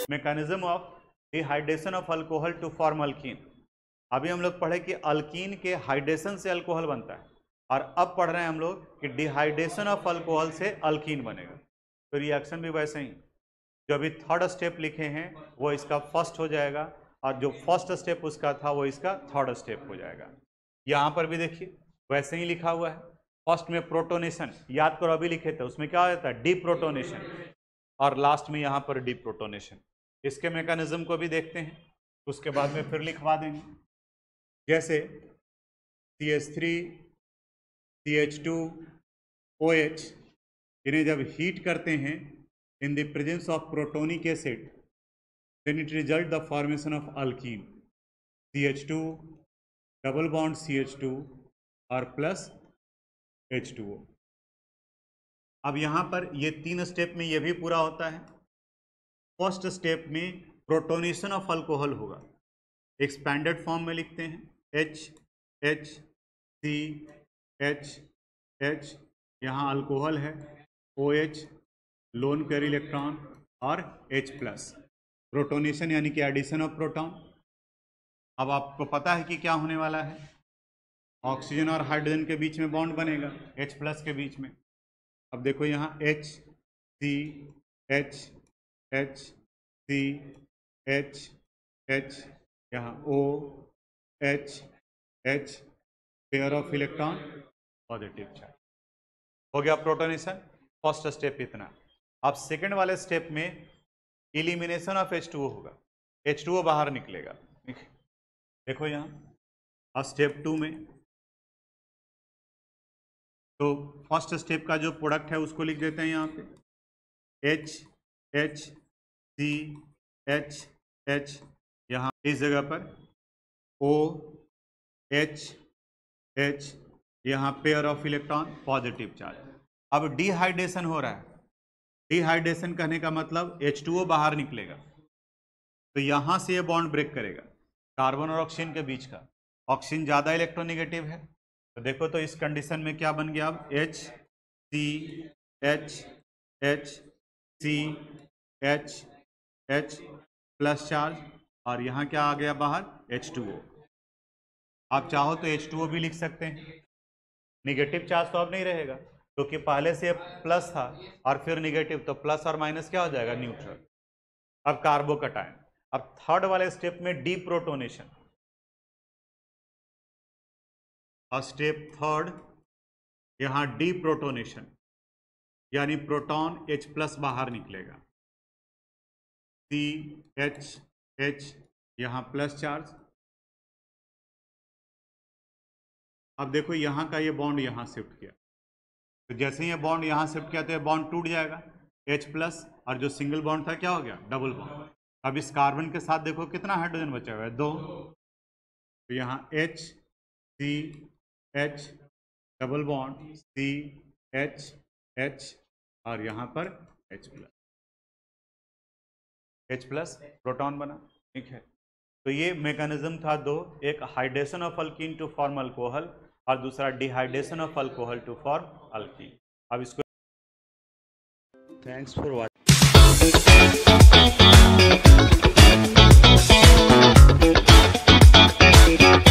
Mechanism of dehydration of alcohol to form alkene. अभी हम लोग पढ़े कि अल्कीन के हाइड्रेशन से अल्कोहल बनता है, और अब पढ़ रहे हैं हम लोग कि डिहाइड्रेशन ऑफ अल्कोहल से अल्कीन बनेगा। तो रिएक्शन भी वैसे ही, जो अभी थर्ड स्टेप लिखे हैं वो इसका फर्स्ट हो जाएगा, और जो फर्स्ट स्टेप उसका था वो इसका थर्ड स्टेप हो जाएगा। यहाँ पर भी देखिए वैसे ही लिखा हुआ है। फर्स्ट में प्रोटोनेशन, याद करो अभी लिखे थे, उसमें क्या होता है डीप्रोटोनेशन, और लास्ट में यहाँ पर डीप्रोटोनेशन। इसके मैकेनिज्म को भी देखते हैं, उसके बाद में फिर लिखवा देंगे। जैसे CH3 CH2 OH, इन्हें जब हीट करते हैं in the presence of protonic acid, then it result the formation of alkene CH2 double bond CH2 और प्लस H2O। अब यहाँ पर ये तीन स्टेप में ये भी पूरा होता है। फर्स्ट स्टेप में प्रोटोनेशन ऑफ अल्कोहल होगा, एक्सपैंडेड फॉर्म में लिखते हैं HCH, यहाँ अल्कोहल है, OH लोन पेयर इलेक्ट्रॉन और H प्लस, प्रोटोनेशन यानी कि एडिशन ऑफ प्रोटॉन। अब आपको पता है कि क्या होने वाला है, ऑक्सीजन और हाइड्रोजन के बीच में बॉन्ड बनेगा H प्लस के बीच में। अब देखो यहाँ HCH, यहाँ OH pair of electron positive charge हो गया प्रोटोनेशन। फर्स्ट स्टेप इतना। अब सेकेंड वाले स्टेप में एलिमिनेशन ऑफ H2O होगा, H2O बाहर निकलेगा। देखो यहाँ स्टेप 2 में, तो फर्स्ट स्टेप का जो प्रोडक्ट है उसको लिख देते हैं यहाँ पे HCH, यहाँ इस जगह पर OH, यहाँ pair of electron positive charge. अब डिहाइड्रेशन हो रहा है, डिहाइड्रेशन कहने का मतलब H2O बाहर निकलेगा, तो यहाँ से ये बॉन्ड ब्रेक करेगा कार्बन और ऑक्सीजन के बीच का। ऑक्सीजन ज़्यादा इलेक्ट्रोनेगेटिव है, तो देखो तो इस कंडीशन में क्या बन गया अब HCH प्लस चार्ज, और यहाँ क्या आ गया बाहर H2O। आप चाहो तो H2O भी लिख सकते हैं, निगेटिव चार्ज तो अब नहीं रहेगा क्योंकि पहले से प्लस था और फिर निगेटिव, तो प्लस और माइनस क्या हो जाएगा न्यूट्रल। अब कार्बोकटायन। अब थर्ड वाले स्टेप में डीप्रोटोनेशन, और स्टेप थर्ड यहाँ डीप्रोटोनेशन यानी प्रोटॉन H प्लस बाहर निकलेगा, CH यहाँ प्लस चार्ज। अब देखो यहाँ का ये बॉन्ड यहाँ शिफ्ट किया, तो जैसे ही ये बॉन्ड यहाँ शिफ्ट किया तो ये बॉन्ड टूट जाएगा H प्लस, और जो सिंगल बॉन्ड था क्या हो गया डबल बॉन्ड। अब इस कार्बन के साथ देखो कितना हाइड्रोजन बचा हुआ है 2, तो यहाँ HCH डबल बॉन्ड CH और यहाँ पर H प्लस प्रोटॉन बना। ठीक है, तो ये मैकेनिज्म था दो, एक hydration of alkene to form alcohol और दूसरा dehydration of alcohol to form alkene. अब इसको थैंक्स फॉर वॉचिंग।